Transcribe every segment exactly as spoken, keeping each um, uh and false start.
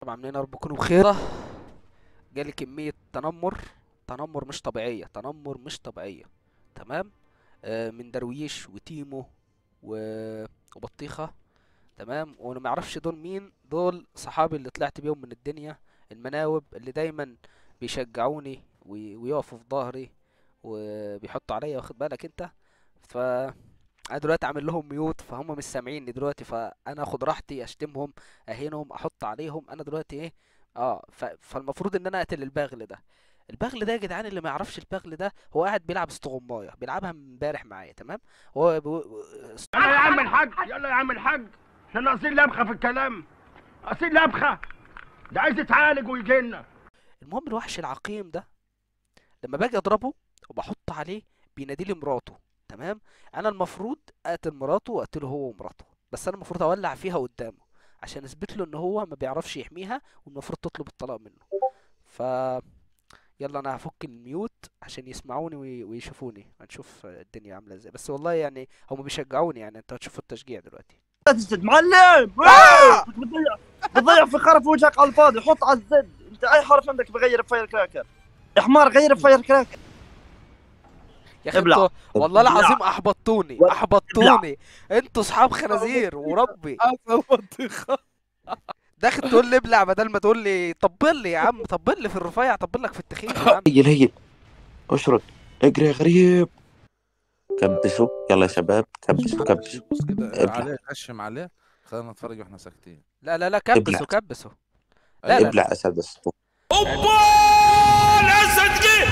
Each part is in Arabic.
طبعا منين يا رب تكونوا بخير. جالي كمية تنمر، تنمر مش طبيعية، تنمر مش طبيعية. تمام. آه من درويش وتيمو و... وبطيخة. تمام. وانا ما اعرفش دول مين، دول صحابي اللي طلعت بيهم من الدنيا، المناوب اللي دايما بيشجعوني وي... ويقفوا في ظهري وبيحطوا عليا، واخد بالك انت. ف انا دلوقتي عامل لهم ميوت، فهم مش سامعيني دلوقتي، فانا اخد راحتي اشتمهم، اهينهم، احط عليهم. انا دلوقتي ايه؟ اه ف... فالمفروض ان انا اقتل البغل ده. البغل ده يا جدعان، اللي ما يعرفش البغل ده، هو قاعد بيلعب استغمايه، بيلعبها من امبارح معايا. تمام. هو بو... يلا يا عم الحاج، يلا يا عم الحاج، احنا ناقصين لبخه في الكلام، ناقصين لبخه، ده عايز يتعالج ويجي لنا. المهم الوحش العقيم ده لما باجي اضربه وبحط عليه، بينادي لي مراته. تمام. انا المفروض اقتل مراته واقتله هو ومراته، بس انا المفروض اولع فيها قدامه عشان اثبت له ان هو ما بيعرفش يحميها، والمفروض تطلب الطلاق منه. ف يلا انا هفك الميوت عشان يسمعوني وي- ويشوفوني، هنشوف الدنيا عامله ازاي. بس والله يعني هم بيشجعوني، يعني انت هتشوفوا التشجيع دلوقتي. تزد معلم. آه! بتضيع بتضيع في خرف وجهك على الفاضي. حط على الزد. انت اي حرف عندك بغير بفاير كراكر يا حمار. غير بفاير كراكر. يا اخي ابلع انتوا والله ابلع العظيم احبطتوني، ولا ابلع. احبطتوني. انتوا صحاب خنازير وربي. حصل بطيخة. داخل تقول لي ابلع بدل ما تقول لي طبل لي. يا عم طبل لي في الرفيع، طبل لك في التخين يا عم. هيل هيل اشرد اجري يا غريب. كبسوا يلا يا شباب، كبسوا كبسوا. بص كده ابلع عليه، هشم عليه. خلينا نتفرج واحنا ساكتين. لا لا لا، ابلع كبسوا كبسوا. لا لا ايوه ابلع لا. اسد السطوح. اوبا الاسد جه،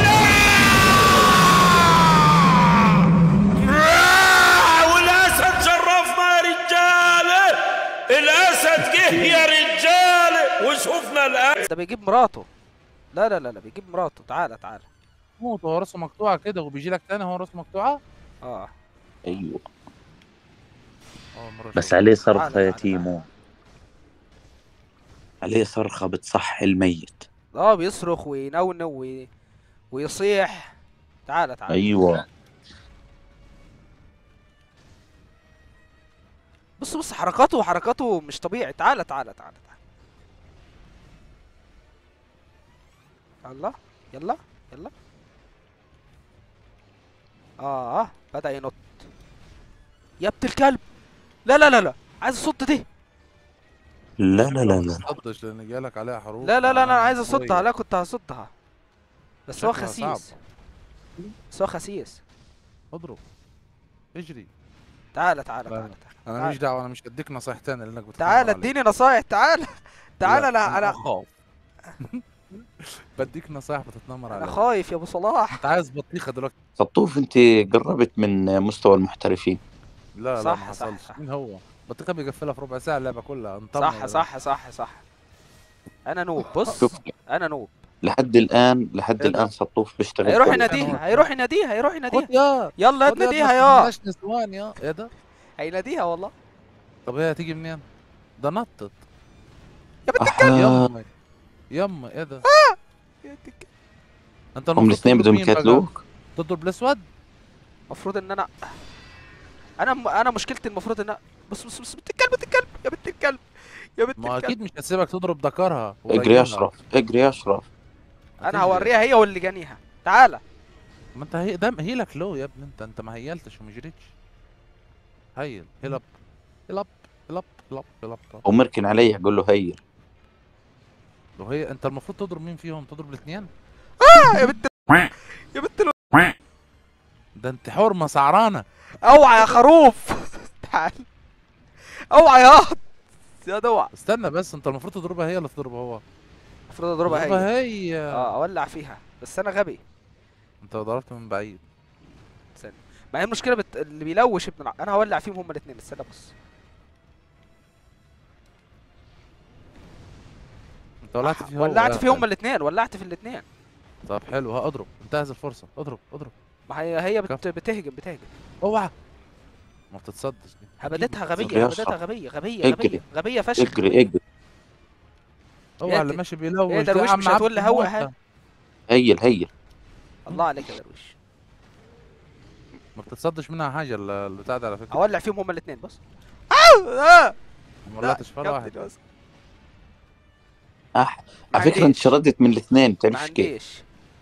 والاسد شرفنا يا رجاله، الاسد جه يا رجاله وشوفنا الان. ده بيجيب مراته. لا لا لا لا، بيجيب مراته. تعالى تعالى. موت وهو راسه مقطوعة كده، وبيجي لك تاني هو راسه مقطوعة. اه ايوه اه مرة بس شوف. عليه تعالى صرخة يا تعالى تعالى. تيمو، عليه صرخة بتصحي الميت. اه بيصرخ وينونو وي... ويصيح. تعالى تعالى. ايوه بص بص، حركاته حركاته مش طبيعي. تعالى تعالى تعالى تعالى. يلا يلا يلا. اه اه بدأ ينط يا ابن الكلب. لا لا لا لا، عايز الصد دي. لا لا لا ما لا تصدش لان جالك عليها حروف. لا لا لا لا، معناها عايز اصدها. قوية. لا كنت هصدها، بس هو شكلها صعب. خسيس. بس هو خسيس. اضرب، اجري. تعالى تعالى لا تعالى انا تعالى. ماليش دعوة، انا مش هديك نصايح تاني لانك بتتنمر تعالى علي. اديني نصايح. تعالى تعالى. لا، انا انا اخاف. بديك نصايح بتتنمر انا علي. خايف يا ابو صلاح. انت عايز بطيخة دلوقتي؟ سطوف، انت قربت من مستوى المحترفين. لا لا صح ما صح حصلش. صح. مين هو؟ بطيخة بيقفلها في ربع ساعة اللعبة كلها. انطمن صح يا صح صح صح. انا نوب. بص شوف انا نوب. لحد الان لحد ايه ده؟ الان سطوف بيشتغل هيروح كويس. يناديها، هيروح يناديها، هيروح يناديها. خد يا يلا خد يا تناديها ما يا. استناش نسوان يا ايه ده؟ هيناديها والله. طب هي هتيجي منين؟ ده نطت. يا بنت أحا. يما يما ايه ده؟ الكلب. انت هم المفروض الاثنين تضرب بدهم مين بقى؟ يقتلوك. تضرب الاسود؟ المفروض ان انا انا م... انا مشكلتي المفروض ان أنا... بص بص بص، بنت الكلب، بنت الكلب، يا بنت الكلب، يا بنت ما الكلب. اكيد مش هتسيبك تضرب ذكرها اجري يا اشرف، اجري يا اشرف. انا هوريها هي واللي جانيها. تعالى. ما انت هي ده هيلك لو يا ابني، انت انت ما هيلتش وما جريتش. هيل هيلب هيلب هيلب هيلب هيلب. ومركن علي اقول له هيل. لو هي انت المفروض تضرب مين فيهم؟ تضرب الاثنين؟ آه يا بنت ال... يا بنت ال... ده انت حرمه سعرانه. اوعى يا خروف. تعال. اوعى يا قط. يا دوع. استنى بس، انت المفروض تضربها هي ولا تضربها هو؟ المفروض اضربها هي. تضربها هي. اه اولع فيها، بس انا غبي. انت ضربت من بعيد. استنى. ما هي المشكله بت... اللي بيلوش ابن الع... انا هولع فيهم هما الاثنين. استنى بص. انت ولعت فيه هو. ولعت يا فيهم هما خالد. الاثنين، ولعت في الاثنين. طب حلو، ها اضرب، انتهز الفرصه. اضرب اضرب. ما هي هي بت... كف. بتهجم بتهجم. اوعى. ما بتتصدش دي. هبدتها اجري غبيه، يا هبدتها أشرف. غبيه غبيه اجري. غبيه غبيه فشخ. اجري اجري. اوعى اللي يا ماشي بيلوش يا ده درويش عم مش هتقول عبد لي هوا الموتى. ها. هيل هيل. الله عليك يا درويش. ما بتتصدش منها حاجه ال- البتاع ده على فكره. هولع فيهم هما الاثنين. بص. آه! آه! ما لا ولعتش ولا يا واحد. ابني الوسخ. أح ما على فكرة انت عنديش شردت من الاثنين، ما بتعرفش كيف. عنديش.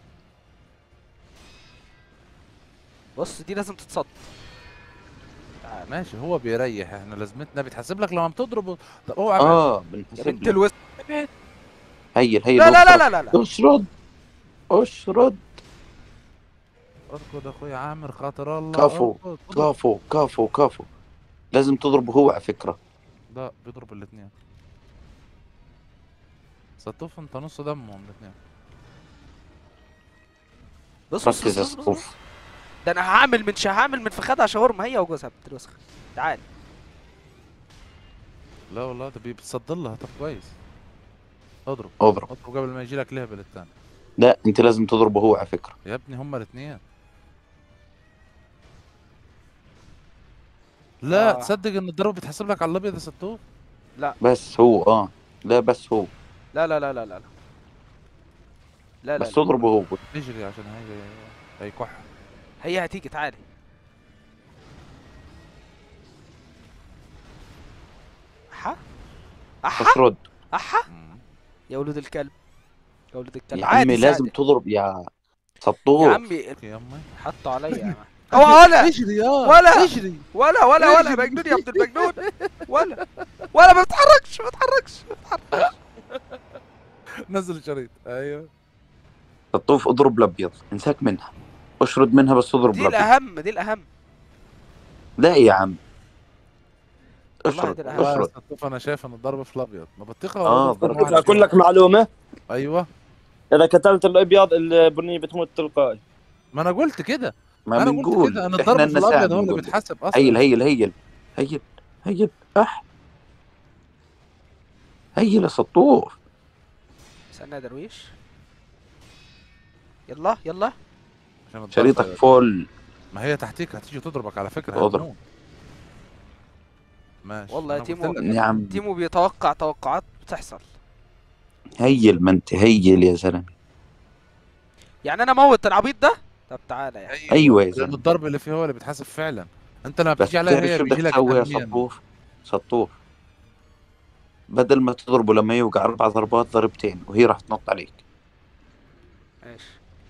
بص دي لازم تتصد. تعال ماشي هو بيريح، احنا لازمتنا بيتحسب لك لما بتضرب. طب اوعى ابعد. اه يا بنحسب بنت لك. الوسط. هيل هيل لا لا لا واشرد لا لا لا. اشرد اشرد. اركض اخويا عامر خاطر الله. كفو اركض اضرب. كفو كفو كفو. لازم تضربه هو على فكرة. لا بيضرب الاثنين. سطوف انت نص دمهم الاثنين. بص بص ركز بص يا بص بص, بص. سطوف. ده انا هعمل من ش... هعمل من فخادها شاورما هي وجوزها بنت الوسخ. تعال. لا والله ده بيتصد لها. طب كويس. اضرب اضرب. اضرب قبل ما يجي لك لهبل الثاني. لا انت لازم تضربه هو على فكرة. يا ابني هما الاثنين. لا آه. تصدق ان الضربه بيتحسب لك على الابيض يا ستوف. بس هو اه لا بس هو لا لا لا لا لا لا لا لا بس لا. اضربه هو. اجري عشان هي هيكح. هي هتيجي. تعالي. احا احا اشرد. احا. مم. يا ولد الكلب. يا ولد الكلب. يا عادي عمي لازم سادة. تضرب يا يا سطوف. عمي يا امي حطوا عليا يا عم. اوعى ولا اجري يا ولا. اجري. ولا ولا ولا اجري. مجنون يا ابن المجنون. ولا ولا ما بتحركش ما بتحركش ما بتحركش. نزل الشريط. ايوه سطوف اضرب الابيض، انساك منها. اشرد منها بس اضرب دي الابيض. الاهم دي الاهم. لا يا عم والله اشرد دي الأهم. والله يا اشرد. ستوف انا شايف ان الضرب في الابيض. ما بطيخه اه ولا ضرب. ضرب بدي اقول لك معلومه، ايوه اذا قتلت الابيض البنيه بتموت تلقائي. ما انا قلت كده. ما انا قلت بنقول كده ان احنا الضرب في النساء الابيض هو اللي بنقول. بيتحسب اصلا. هيل هيل هيل هيل هيل اح هيل يا سطوف. استنى يا درويش. يلا يلا. عشان الضرب- شريطك فول. ما هي تحتيك هتيجي تضربك على فكره. اضرب. هتموت. ماشي والله يا أنا قلت تيمو. لك. يا عم تيمو بيتوقع توقعات بتحصل. هيل ما انت هيل يا زلمه. يعني انا موت العبيط ده. طب تعالى يا ايوه يا لأن زلمه. الضرب اللي فيه هو اللي بيتحسب فعلا. انت لما بس بتيجي عليها تعرف هي شو بيجي بدك لك تسوي يا تنميا. سطوف؟ سطوف بدل ما تضربه لما يوقع اربع ضربات ضربتين وهي راح تنط عليك. ماشي.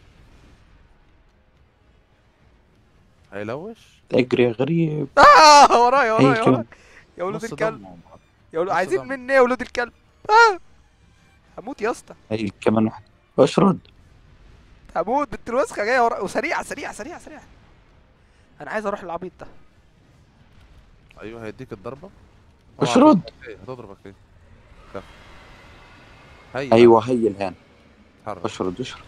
هيلوش. اجري يا غريب. اه ورايا ورايا هي كمان. ورايا. يا ولد نص الكلب. دمهم. يا ولد نص عايزين دم. مني يا ولد الكلب. آه. هموت يا اسطى. هي كمان واحد. اشرد. هموت بنت الوسخه جايه ورا وسريعه سريعه سريعه سريعه. انا عايز اروح العبيط ده. ايوه هيديك الضربه. اشرد. هتضربك ايه؟ كف. هي ايوه هي الان. اتحرك. اشرد اشرد.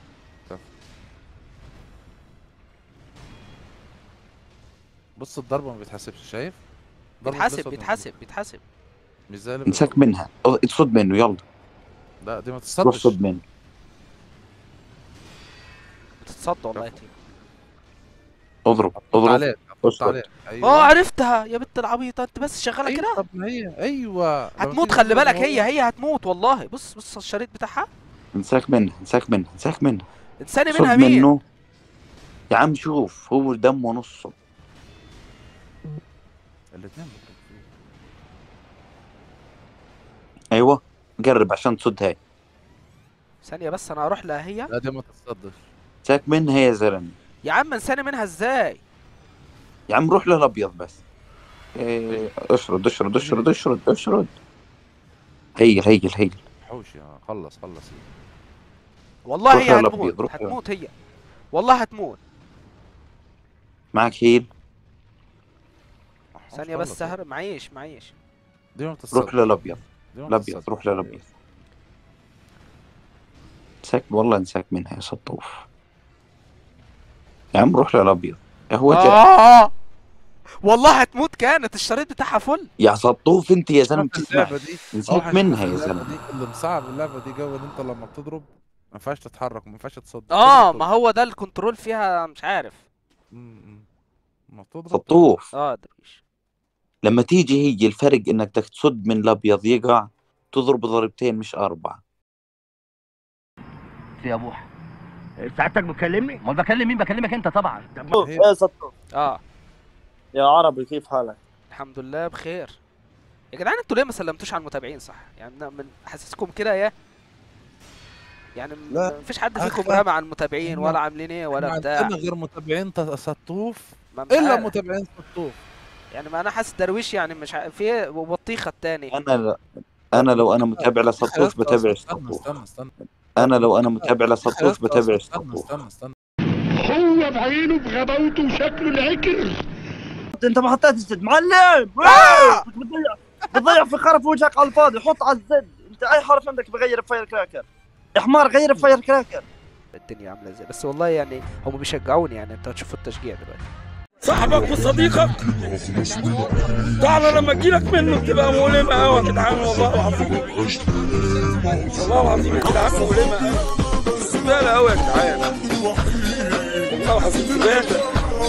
بص الضربه ما بيتحسبش. شايف؟ ضربة بيتحاسب الأسود بيتحاسب بيتحاسب. مش زي اللي امسك بيضرب. منها. اتصد منه يلا. لا دي ما روح تصدش. صد منه. بتتصد والله يا تيمو. اضرب حط اضرب. عليك حط اشرد. عليك. اه ايوه عرفتها يا بنت العبيطه انت بس شغاله أيوة، كده. طب ما هي ايوه لما هتموت تيجي خلي تضرب بالك. هو- هي هي هتموت والله. بص بص الشريط بتاعها. امسك منها امسك منها امسك منها. انساني صد منها مين؟ منه. يا عم شوف هو دمه نصه. الاثنين بيضربوا فيه. ايوه قرب عشان تصد هاي. ثانيه بس انا اروح لها هي. لا دي ما تصدش. امسك منها يا زلمه. يا عم انساني منها ازاي؟ يا عم روح للابيض بس. إيه اشرد اشرد اشرد اشرد اشرد. هيل هيل هيل. حوش يا خلص خلص. والله روح هي يلا هتموت بيض، روح يلا. هتموت هي. والله هتموت. معك هيل. حوش ثانيه خلص. بس سهر معيش معيش. دي ما بتصدش. روح للابيض. دي ما الابيض بتصدش. روح للابيض. امسك والله انساك منها يا سطوف. يا عم روح للابيض. هو جا. آه. والله هتموت. كانت الشريط بتاعها فل. يا سطوف انت يا زلمه شوف بتسمع. اللعبة دي. انساك أوحش منها حاجة يا في اللعبة زلمه. دي اللي مصعب اللعبة دي جو ان انت لما بتضرب ما ينفعش تتحرك وما ينفعش تصد. اه تضرب ما هو ده الكنترول فيها مش عارف. م- م. ما بتضرب سطوف اه درويش. لما تيجي هي الفرق انك بدك تصد من الابيض يقع تضرب ضربتين مش اربعه. يا ابوح ساعتك بتكلمني؟ امال بكلم مين؟ بكلمك انت طبعا. سطوف ايه سطوف؟ اه يا عربي كيف حالك؟ الحمد لله بخير. يا جدعان انتوا ليه ما سلمتوش على المتابعين صح؟ يعني من من حاسسكم كده يا يعني م- لا، مفيش حد فيكم أخ- رامي على المتابعين ولا عاملين ايه ولا ما بتاع. عندنا غير متابعين ت- سطوف، ما مش الا عارف. متابعين سطوف. يعني ما انا حاسس درويش يعني مش عارف في ايه وبطيخه التاني. انا لا. انا لو انا متابع لسطوف بتابع استنى السطوف. استنى استنى انا لو انا متابع يا لسطوف اسطى، بتابع استنى السطوف. استنى استنى هو بعينه بغباوته وشكله العكر. انت ما حطيت الزد معلم. إيه! بتضيع بتضيع في خرف وجهك على الفاضي. حط على الزد. انت اي حرف عندك بغير بفاير كراكر. يا حمار غير بفاير كراكر. الدنيا عامله ازاي بس والله يعني هم بيشجعوني يعني انتوا هتشوفوا التشجيع دلوقتي. صاحبك وصديقك تعالى لما تجيلك منه تبقى مؤلمة قوي يا جدعان، والله العظيم والله العظيم يا جدعان مؤلمة قوي، زبالة قوي يا جدعان، والله العظيم زبالة.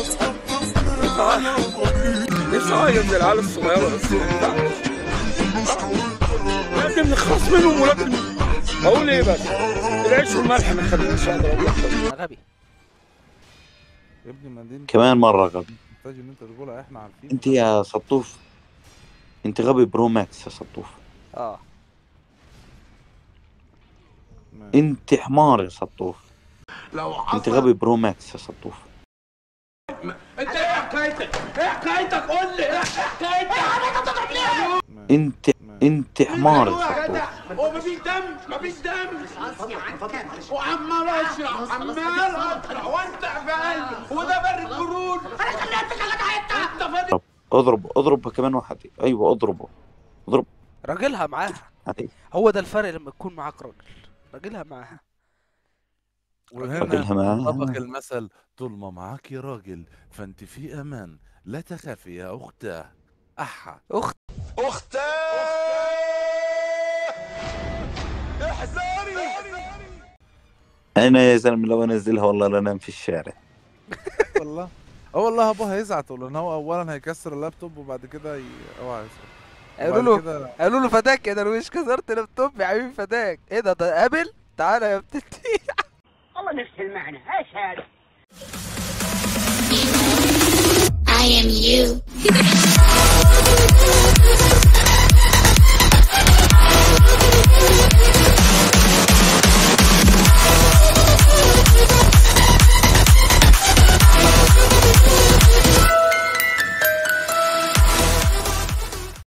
نفسي اعيط زي العيال الصغيرة بس ما ينفعش. لازم نخلص منهم ولازم اقول ايه بس العيش والملح ما خلينيش اقدر اقول اكتر. انا غبي. يا ابني ما دي كمان مرة غبي. محتاج ان انت تقولها، احنا عارفين. انت يا سطوف، انت غبي برو ماكس يا سطوف. اه ماشي. انت حمار يا سطوف. انت غبي برو ماكس يا سطوف. انت ايه حكايتك؟ ايه حكايتك؟ قول لي ايه حكايتك؟ انت انت حمار يا سطوف. هو مفيش دم مفيش دم وعمال اشرح عمال اقرا وانت فاهم وده برد برود. انا كلمتك على حته انت فاضي. اضرب اضرب كمان واحد. ايوه اضربه اضرب راجلها معاها. عليه. هو ده الفرق لما يكون معاك راجل. راجلها معاها. راجلها وهنا معاها. طبق المثل: طول ما معاك راجل فانت في امان، لا تخافي يا اختاه. احا اخت انا يا زلمه لو انزلها والله لا انام في الشارع. والله اه والله ابوها هيزعل، تقول له ان هو اولا هيكسر اللابتوب وبعد كده ي... اوعى يسرق. قالوا له كده قالوا له فداك يا درويش كسرت لابتوب يا حبيبي فداك. ايه ده ده قابل تعالى يا بتتي. والله نفس المعنى. ايش هذا؟ I am you.